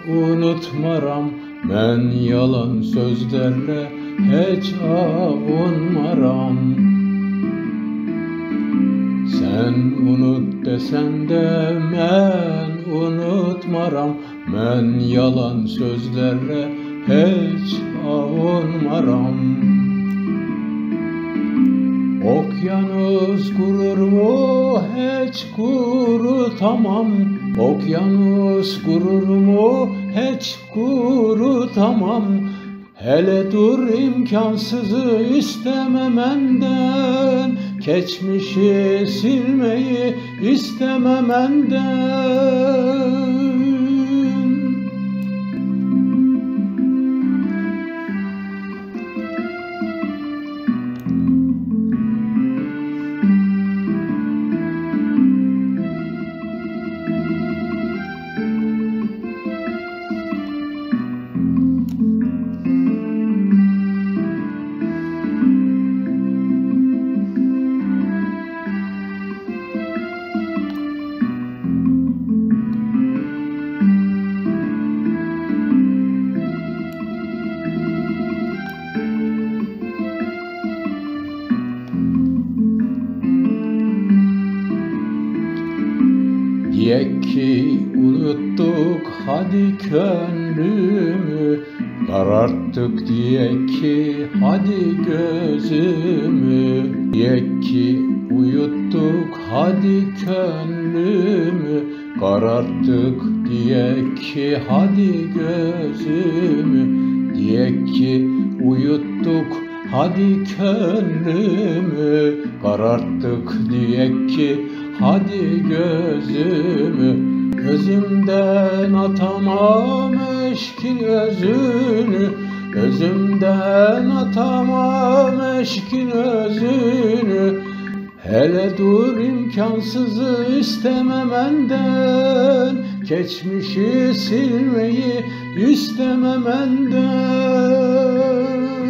unutmaram, ben yalan sözlerle hiç avunmaram. Sen unut desen de ben unutmaram, ben yalan sözlerle hiç avunmaram. Okyanus kurur mu hiç kurutamam, okyanus kurur mu hiç kurutamam. Hele dur imkansızı istemem enden, geçmişi silmeyi istemem enden. Diyek ki unuttuk hadi gönlümü, kararttık diyek ki hadi gözümü. Diyek ki uyuttuk hadi gönlümü, kararttık diyek ki hadi gözümü. Diyek ki uyuttuk hadi gönlümü, kararttık diyek ki hadi gözümü. Özümden atamam eşkin özünü, özümden atamam eşkin özünü. Hele dur imkansızı istemem enden, geçmişi silmeyi istemem enden.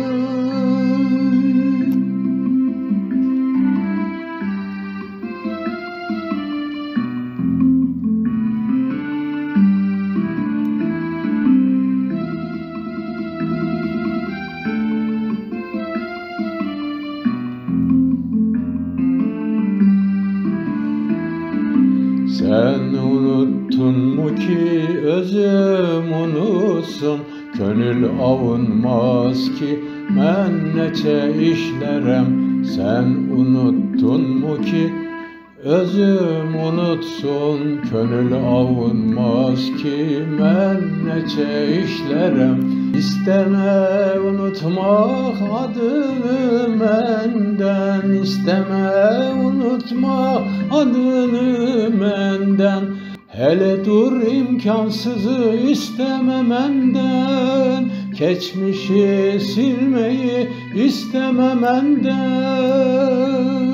Sen unuttun mu ki özüm unutsun, gönül avunmaz ki ben neçe işlerem. Sen unuttun mu ki özüm unutsun, gönül avunmaz ki ben neçe işlerem. İsteme unutmak adını menden, isteme unutma adını menden. Hele dur imkansızı istemem enden, geçmişi silmeyi istemem enden.